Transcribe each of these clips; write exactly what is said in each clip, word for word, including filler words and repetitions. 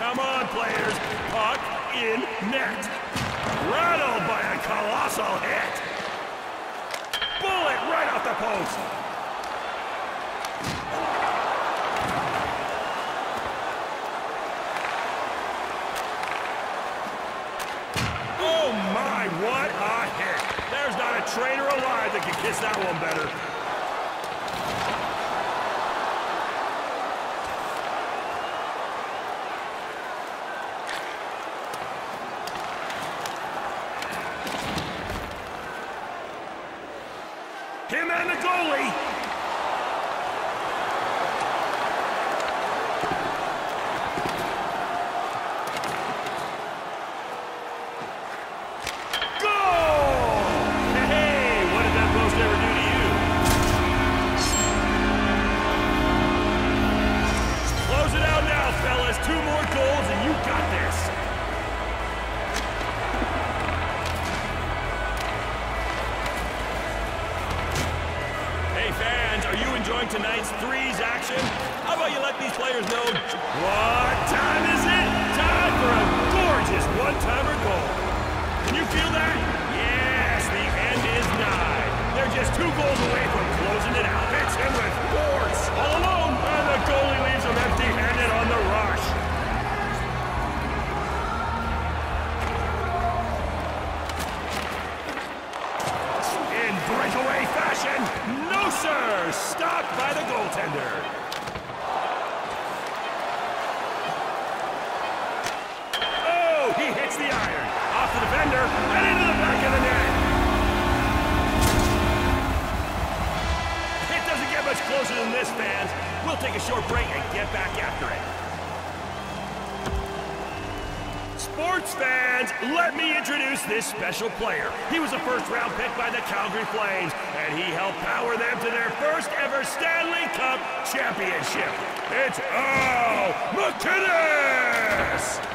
Come on, players. Puck in net. Rattled by a colossal hit. Bullet right off the post. Oh my, what a hit. There's not a trainer alive that can kiss that one better. Him and the goalie. Goal! Hey, what did that post ever do to you? Close it out now, fellas. Two more goals and you got this. Fans, are you enjoying tonight's threes action? How about you let these players know what time is it? Time for a gorgeous one-timer goal. Can you feel that? Yes, the end is nigh. They're just two goals away from closing it out. Hits him with force. All alone, and the goalie leaves him empty-handed on the rush. In breakaway fashion. No, sir! Stopped by the goaltender. Oh, he hits the iron. Off the defender and into the back of the net. It doesn't get much closer than this, fans. We'll take a short break and get back after it. Sports fans, let me introduce this special player. He was a first-round pick by the Calgary Flames, and he helped power them to their first-ever Stanley Cup championship. It's Al MacInnis!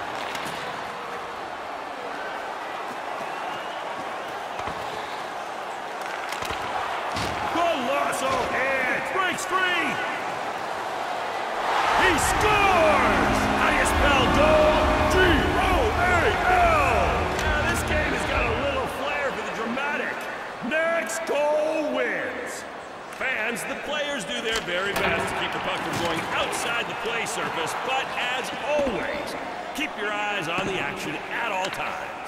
Colossal hit! Breaks free! He scores! How do you spell goal? G O A L! Now, this game has got a little flair for the dramatic. Next goal wins. Fans, the players do their very best to keep the puck from going outside the play surface, but as always, keep your eyes on the action at all times.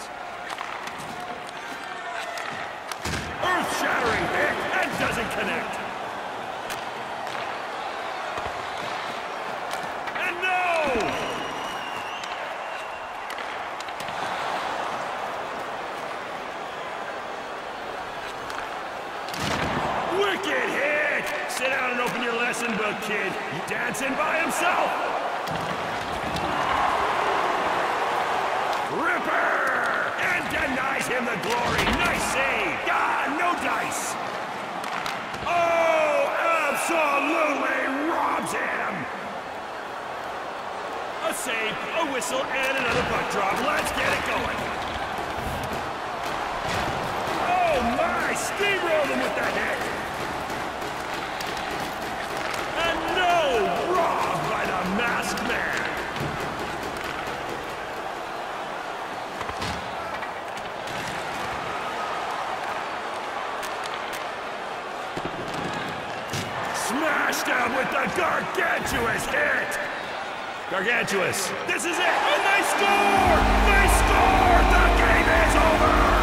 Earth-shattering hit and doesn't connect. And no! Wicked hit! Sit down and open your lesson book, kid. He's dancing by himself. Ripper! And denies him the glory. Nice save. Ah, no dice. Oh, absolutely robs him. A save, a whistle, and another puck drop. Let's get it going. Oh my, steamrolled him with that hit. And no, robbed by the masked man. Smashed him with the gargantuous hit. Gargantuous. This is it. And they score! They score! The game is over!